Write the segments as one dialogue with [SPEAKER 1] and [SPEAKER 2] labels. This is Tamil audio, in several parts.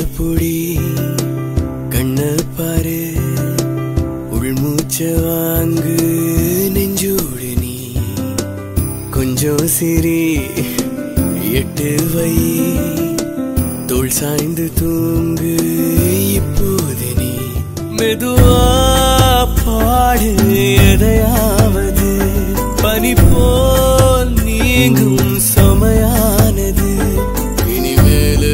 [SPEAKER 1] Pudi Kanna Paaru Ulmoochu vaangu nenjodu nee Konjam siri ettu vaiyee Thol sainthu thoongu ippothu nee Meduvaa paadu ethayavathu Pani pol neengum sumaiyanathu Inimela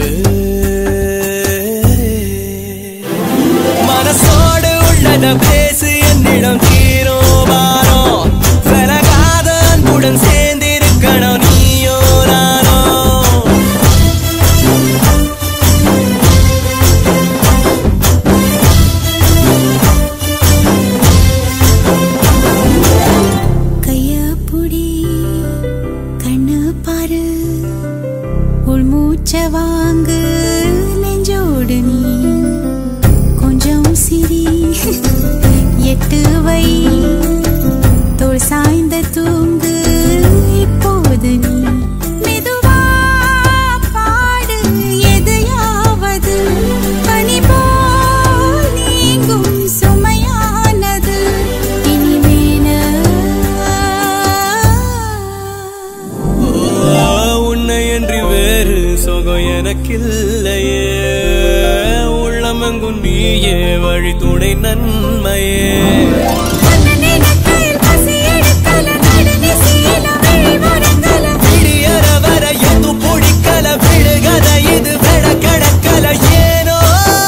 [SPEAKER 1] Manasodu ullatha pesu ennidam theero vaaro velagaada anbudan sendirukkanum neeyo naano
[SPEAKER 2] Kaiya Pudi Kanna Paaru Ulmoochu vaangu nenjodu nee Konjam siri ettu vaiyee Thol sainthu thoongu ippothu nee Meduvaa paadu ethayavathu Pani pol neengum sumaiyanathu Inimela
[SPEAKER 1] உன்னை என்று வேறு சோகம் எனக்கில்லையே உள்ளமெங்கும் நீயே வழி துணை நன்மையே விடியற வர எது பொடிக்கல விழுகத இது விட கடக்கல ஏனோ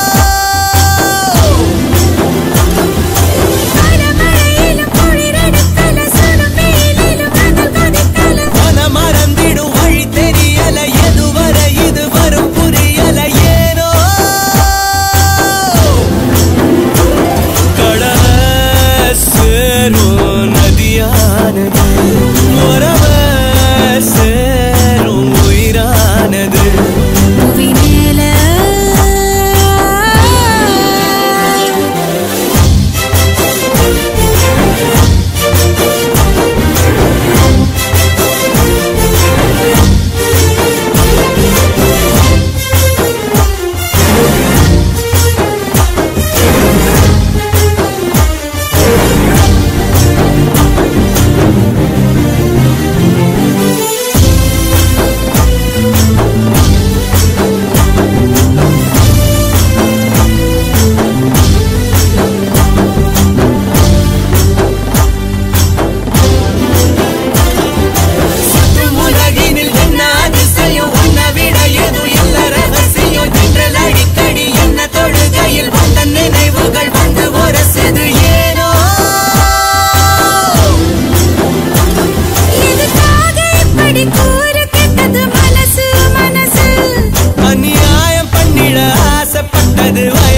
[SPEAKER 1] மன மறந்திடும் வழி தெரியல எதுவரை இது வரும் புரியல ஏனோ கடல சேரும் நதியானது உறவ சேரும் உயிரானது
[SPEAKER 2] Inimela
[SPEAKER 1] உலகினில் என்ன அதிசயம் உன்னை விட எது இல்ல ரகசியம் என்றல் அடிக்கடி என்ன தொழுகையில் வந்த நினைவுகள் வந்து உரசுது ஏனோ
[SPEAKER 2] எதுக்காக இப்படி கூற கெட்டது மனசு மனசு
[SPEAKER 1] அநியாயம் பண்ணிட ஆசைப்பட்டது